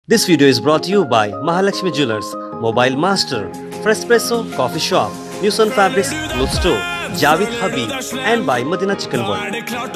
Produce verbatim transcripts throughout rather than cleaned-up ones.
This video is brought to you by Mahalakshmi Jewelers, Mobile Master, Freshpresso Coffee Shop, New Sun Fabrics Clothes Store, Javed Habib, and by Madina Chicken World.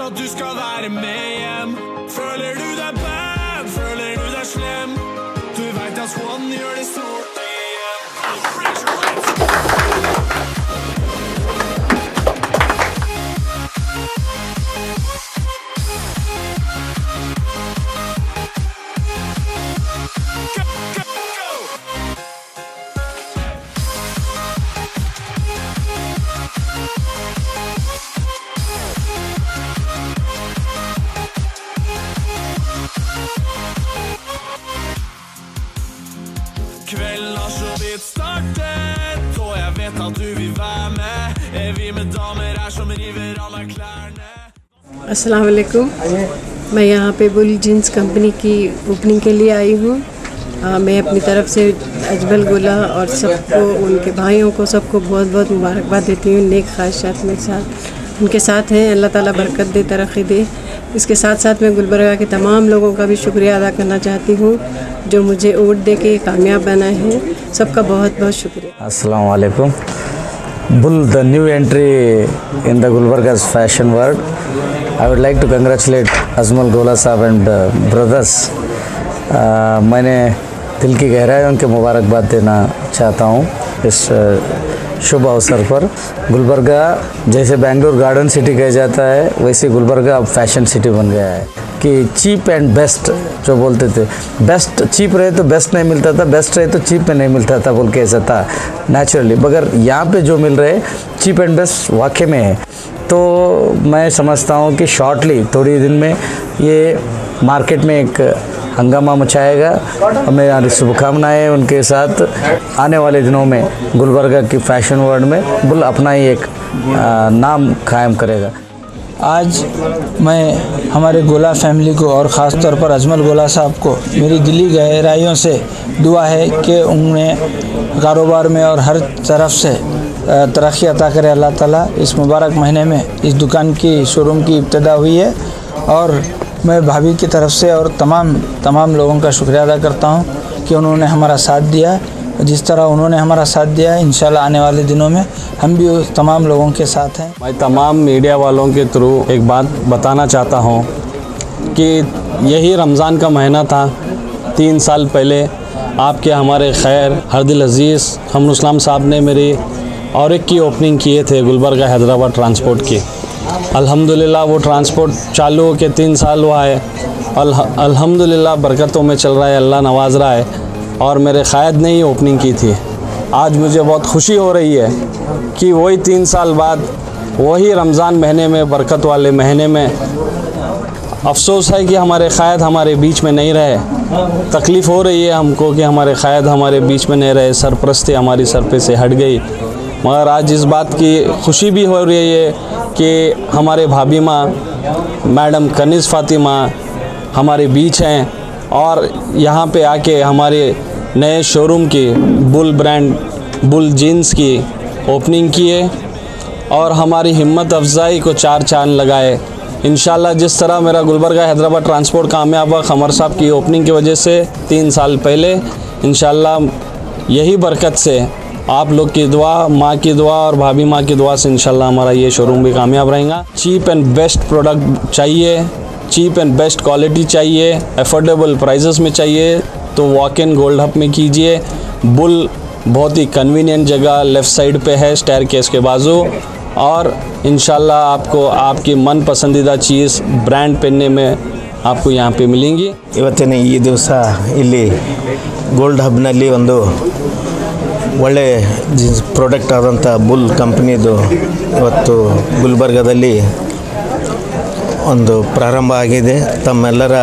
Kvelden har så vidt startet, og jeg vet at du vil være med. Er vi med damer her som river av meg klærne? अस्सलाम वालेकुम। मैं यहाँ पे bull jeans company की opening के लिए आई हूँ। मैं अपनी तरफ से अजमल गोला और सबको, उनके भाइयों को, सबको बहुत बहुत मुबारकबाद देती हूँ। नेक ख्वाहिशात मेरे साथ उनके साथ हैं। अल्लाह ताला बरकत दे, तरक्की दे। इसके साथ साथ मैं गुलबर्गा के तमाम लोगों का भी शुक्रिया अदा करना चाहती हूँ जो मुझे वोट दे के कामयाब बनाए हैं। सबका बहुत बहुत शुक्रिया। अस्सलाम वालेकुम। Bull, the new entry in the Gulbarga's fashion world. I would like to congratulate Ajmal Gola साहब and uh, brothers. uh, मैंने दिल की गहराइयों उनके मुबारकबाद देना चाहता हूँ इस uh, शुभ अवसर पर। गुलबर्गा जैसे बेंगलुरु गार्डन सिटी कहा जाता है, वैसे गुलबर्गा अब फैशन सिटी बन गया है कि चीप एंड बेस्ट जो बोलते थे, बेस्ट चीप रहे तो बेस्ट नहीं मिलता था, बेस्ट रहे तो चीप में नहीं मिलता था बोल के ऐसा था नेचुरली। मगर यहाँ पे जो मिल रहे चीप एंड बेस्ट वाकई में है। तो मैं समझता हूँ कि शॉर्टली थोड़ी दिन में ये मार्केट में एक हंगामा मचाएगा और मेरी शुभकामनाएं उनके साथ आने वाले दिनों में गुलबर्गा की फैशन वर्ल्ड में बुल अपना ही एक नाम कायम करेगा। आज मैं हमारे गोला फैमिली को और ख़ास तौर पर अजमल गोला साहब को मेरी दिली गहराइयों से दुआ है कि उन्हें कारोबार में और हर तरफ से तरक्की अता करे अल्लाह ताला। इस मुबारक महीने में इस दुकान की शोरूम की इब्तिदा हुई है और मैं भाभी की तरफ से और तमाम तमाम लोगों का शुक्रिया अदा करता हूं कि उन्होंने हमारा साथ दिया। जिस तरह उन्होंने हमारा साथ दिया है, इंशाल्लाह आने वाले दिनों में हम भी उस तमाम लोगों के साथ हैं। मैं तमाम मीडिया वालों के थ्रू एक बात बताना चाहता हूं कि यही रमज़ान का महीना था। तीन साल पहले आपके हमारे खैर हरदिल अज़ीज़ हमनुस्लाम साहब ने मेरी और एक की ओपनिंग किए थे गुलबर्गा हैदराबाद ट्रांसपोर्ट की। अल्हम्दुलिल्लाह वो ट्रांसपोर्ट चालू हो के तीन साल हुआ है। अल अल्हम्दुलिल्लाह बरकतों में चल रहा है, अल्लाह नवाज रहा है। और मेरे क़ायद ने ही ओपनिंग की थी। आज मुझे बहुत खुशी हो रही है कि वही तीन साल बाद वही रमज़ान महीने में, बरकत वाले महीने में, अफसोस है कि हमारे क़ायद हमारे बीच में नहीं रहे। तकलीफ़ हो रही है हमको कि हमारे क़ायद हमारे बीच में नहीं रहे, सरपरस्ती हमारी सर पे से हट गई। मगर आज इस बात की खुशी भी हो रही है कि हमारे भाभी माँ मैडम कनीज़ फ़ातिमा हमारे बीच हैं और यहाँ पे आके हमारे नए शोरूम की बुल ब्रांड बुल जीन्स की ओपनिंग की है और हमारी हिम्मत अफजाई को चार चांद लगाए। इंशाल्लाह जिस तरह मेरा गुलबर्गा हैदराबाद ट्रांसपोर्ट कामयाब हुआ कमर साहब की ओपनिंग की वजह से तीन साल पहले, इंशाल्लाह यही बरकत से आप लोग की दुआ, माँ की दुआ और भाभी माँ की दुआ से इंशाल्लाह हमारा ये शोरूम भी कामयाब रहेगा। चीप एंड बेस्ट प्रोडक्ट चाहिए, चीप एंड बेस्ट क्वालिटी चाहिए, अफोर्डेबल प्राइसेस में चाहिए तो वॉक इन गोल्ड हब में कीजिए। बुल बहुत ही कन्वीनियंट जगह लेफ़्ट साइड पे है, स्टेयरकेस के बाजू, और इंशाल्लाह आपको आपकी मन पसंदीदा चीज़ ब्रांड पहनने में आपको यहाँ पे मिलेंगी। ಇವತ್ತಿನ ಈ ದಿವಸ ಇಲ್ಲಿ ಗೋಲ್ಡ್ ಹಬ್ನಲ್ಲಿ ಒಂದು ಒಳ್ಳೆ ಜೀನ್ಸ್ ಪ್ರಾಡಕ್ಟ್ ಆದಂಥ ಬುಲ್ ಕಂಪನಿದು ಇವತ್ತು ಗುಲ್ಬರ್ಗಾದಲ್ಲಿ ಒಂದು ಪ್ರಾರಂಭ ಆಗಿದೆ। ತಮ್ಮೆಲ್ಲರ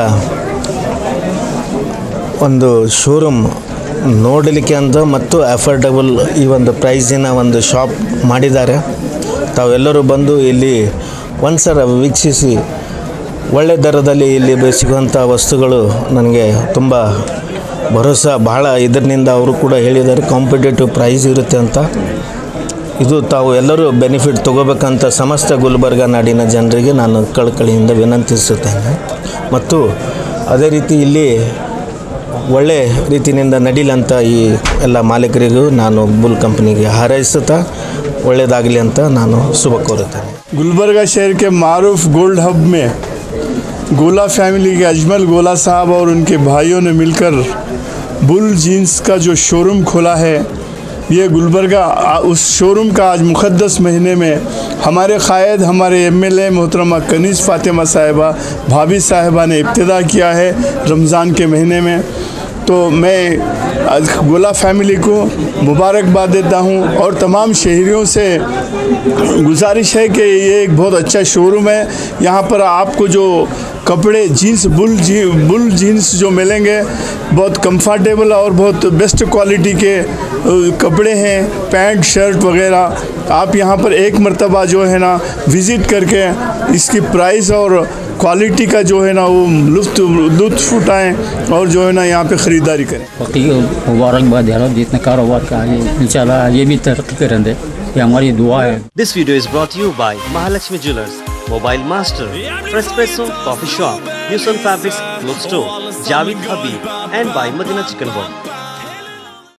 ಒಂದು ಶೋರೂಮ್ ನೋಡಲಿಕ್ಕೆ ಅಂತ ಮತ್ತು ಅಫೋರ್ಡೆಬಲ್ ಈ ಒಂದು ಪ್ರೈಸಿನ ಒಂದು ಶಾಪ್ ಮಾಡಿದ್ದಾರೆ। ತಾವೆಲ್ಲರೂ ಬಂದು ಇಲ್ಲಿ ಒಂದ್ಸಲ ವೀಕ್ಷಿಸಿ ಒಳ್ಳೆ ದರದಲ್ಲಿ ಇಲ್ಲಿ ಸಿಗುವಂಥ ವಸ್ತುಗಳು ನನಗೆ ತುಂಬ ಭರೋಸಾ ಬಹಳ ಇದರಿಂದ ಅವರು ಕೂಡ ಹೇಳಿದ್ದಾರೆ ಕಾಂಪಿಟೇಟಿವ್ ಪ್ರೈಸ್ ಇರುತ್ತೆ ಅಂತ। ಇದು ತಾವು ಎಲ್ಲರೂ ಬೆನಿಫಿಟ್ ತಗೋಬೇಕಂತ ಸಮಸ್ತ ಗುಲ್ಬರ್ಗಾ ನಾಡಿನ ಜನರಿಗೆ ನಾನು ಕಳಕಳಿಯಿಂದ ವಿನಂತಿಸುತ್ತೇನೆ। ಮತ್ತು ಅದೇ ರೀತಿ ಇಲ್ಲಿ ಒಳ್ಳೆ ರೀತಿಯಿಂದ ನಡೀಲಂತ ಈ ಎಲ್ಲ ಮಾಲೀಕರಿಗೂ ನಾನು ಬುಲ್ ಕಂಪನಿಗೆ ಹಾರೈಸುತ್ತಾ ಒಳ್ಳೆಯದಾಗಲಿ ಅಂತ ನಾನು ಶುಭ ಕೋರುತ್ತೇನೆ. गुलबर्गा शहर के मारूफ गोल्ड हब में गोला फैमिली के अजमल गोला साहब और उनके भाइयों ने मिलकर बुल जीन्स का जो शोरूम खोला है, ये गुलबर्गा उस शोरूम का आज मुक़द्दस महीने में हमारे क़ायद हमारे एमएलए मोहतरमा कनीज़ फ़ातिमा साहिबा भाभी साहिबा ने इब्तिदा किया है रमज़ान के महीने में। तो मैं गोला फैमिली को मुबारकबाद देता हूँ और तमाम शहरियों से गुजारिश है कि ये एक बहुत अच्छा शोरूम है। यहाँ पर आपको जो कपड़े जीन्स बुल जी बुल जीन्स जो मिलेंगे बहुत कंफर्टेबल और बहुत बेस्ट क्वालिटी के कपड़े हैं, पैंट शर्ट वगैरह। आप यहाँ पर एक मरतबा जो है ना विज़िट करके इसकी प्राइस और क्वालिटी का जो है ना वो लुत्फ़ लुत्फ़ उठाएँ और जो है ना यहाँ पे ख़रीदारी करें। वक्ती मुबारकबाद यार जितने कारोबार का है इंशाल्लाह ये भी तरक्की करें दे, ये हमारी दुआ है। This video is brought to you by Mahalakshmi Jewelers, Mobile Master, Frespresso Coffee Shop, News on Fabrics Clothes Store, Javed Habib, and by Madina Chicken World.